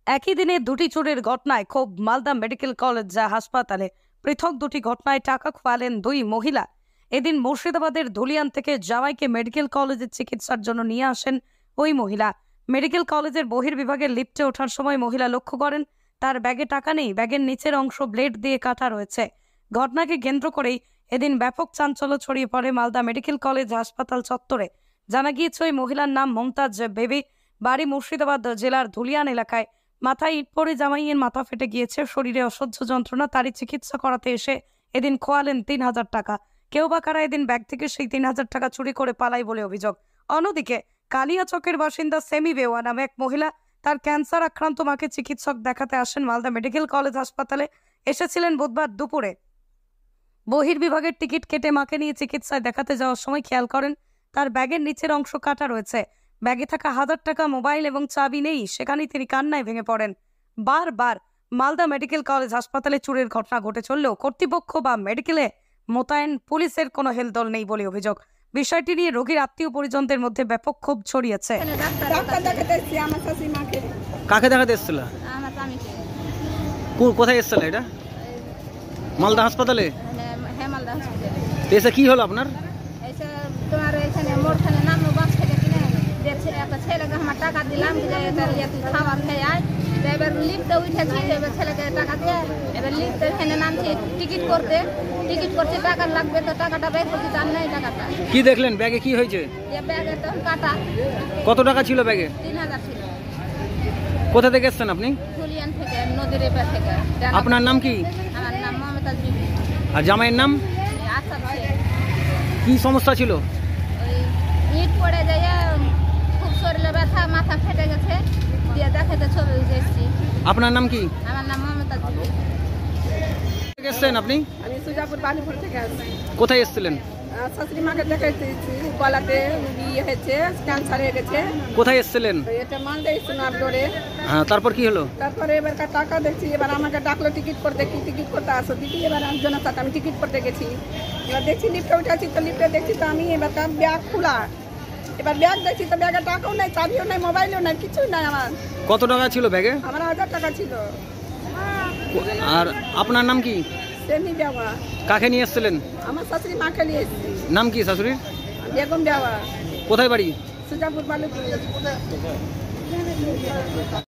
একই দিনে দুটি চুরির ঘটনায় ক্ষোভ মালদা মেডিকেল কলেজ হাসপাতালে। পৃথক দুটি ঘটনায় টাকা খোয়ালেন দুই মহিলা। এদিন মুর্শিদাবাদের ধুলিয়ান থেকে জামাইকে মেডিকেল কলেজের চিকিৎসার জন্য নিয়ে আসেন ওই মহিলা। মেডিকেল কলেজের বহির্বিভাগের লিফটে ওঠার সময় মহিলা লক্ষ্য করেন তার ব্যাগে টাকা নেই, ব্যাগের নিচের অংশ ব্লেড দিয়ে কাটা রয়েছে। ঘটনাকে কেন্দ্র করেই এদিন ব্যাপক চাঞ্চল্য ছড়িয়ে পড়ে মালদা মেডিকেল কলেজ হাসপাতাল চত্বরে। জানা গিয়েছে ওই মহিলার নাম মমতাজ বেবি, বাড়ি মুর্শিদাবাদ জেলার ধুলিয়ান এলাকায়। মাথায় ইট পড়ে জামাইয়ের মাথা ফেটে গিয়েছে, শরীরে অসহ্য যন্ত্রণা। তারই চিকিৎসা করাতে এসে এদিন খোয়ালেন ৩,০০০ টাকা। কেউ বা কারা এদিন ব্যাগ থেকে সেই ৩,০০০ টাকা চুরি করে পালায় বলে অভিযোগ। অন্যদিকে কালিয়াচকের বাসিন্দা সেমি বেওয়া নামে এক মহিলা তার ক্যান্সার আক্রান্ত মাকে চিকিৎসক দেখাতে আসেন মালদা মেডিকেল কলেজ হাসপাতালে। এসেছিলেন বুধবার দুপুরে। বহির্বিভাগের টিকিট কেটে মাকে নিয়ে চিকিৎসায় দেখাতে যাওয়ার সময় খেয়াল করেন তার ব্যাগের নিচের অংশ কাটা রয়েছে। ব্যাগে থাকা ১,০০০ টাকা, মোবাইল এবং চাবি নেই। সেখানেই তিনি কান্নায় ভেঙে পড়েন। বারবার মালদা মেডিকেল কলেজ হাসপাতালে চুরির ঘটনা ঘটে চললেও কর্তৃপক্ষ বা মেডিকেলে মোতায়েন পুলিশের কোনো হেলদোল নেই বলে অভিযোগ। বিষয়টি নিয়ে রোগীর আত্মীয় পরিজনদের মধ্যে ব্যাপক ক্ষোভ ছড়িয়েছে। কাকে দেখাতে এসেছিল? কোথায় এসেছিল? এটা মালদা হাসপাতালে। এসে কি হলো আপনার? তোমার এখানে মোড়খানে নামলো বাস থেকে কিনে একটা ছেলেকে আমার টাকা দিলাম যে তুই খাবার খেয়ে আয়। এবার লিফটে উঠেছি, এবার ছেলেকে টাকা দিয়ে এবার লিফটে এখানে নামছি টিকিট করতে টাকা লাগবে, তো টাকাটা বের করছি, তার নেই টাকাটা। কি দেখলেন ব্যাগে? কি হয়েছে? ব্যাগে তো কাটা। কত টাকা ছিল ব্যাগে? ৩,০০০ ছিল। কোথা থেকে এসছেন আপনি? ধুলিয়ান থেকে, নদীর এপার থেকে। আপনার নাম কি? আমার নাম মমতাজ বিবি। আর জামাইয়ের নাম? আচ্ছা, কি সমস্যা ছিল? ওই ইট পড়ে যায়, খুব শরীরে ব্যথা, মাথা ফেটে গেছে, দিয়ে দেখাতে ছবি উঠেছি। আপনার নাম কি? আমার নাম মমতাজ বিবি। এসছেন আপনি? আমি সুজাপুর বালিপুর থেকে আসছি। কোথায় এসেছিলেন? শাশুড়ি মাকে দেখাইছি, গলাতে ইয়ে হয়েছে, ক্যান্সার হয়ে গেছে। কোথায় এসেছিলেন? এটা মালদা সোনার ডোরে। হ্যাঁ, তারপর কি হলো? তারপরে এবার টাকা দেখছি, এবার আমাকে ডাকলো টিকিট করতে, কি টিকিট করতে আসো দিদি। এবার একজনের সাথে আমি টিকিট করতে গেছি। এবার দেখছি লিফটে উঠেছি, তো লিফটে দেখছি তো আমি এবার ব্যাগ খোলা। এবার ব্যাগ দেখছি তো ব্যাগে টাকাও নেই, চাবিও নেই, মোবাইলও নেই, কিছুই নাই আমার। কত টাকা ছিল ব্যাগে? আমার ১,০০০ টাকা ছিল। আর আপনার নাম কি? সেমি বেওয়া। কাকে নিয়ে এসেছিলেন? আমার শাশুড়ি মাকে নিয়ে এসেছি। নাম কি শাশুড়ির? বেগম বেওয়া। কোথায় বাড়ি? সুজাপুর বালিপুর।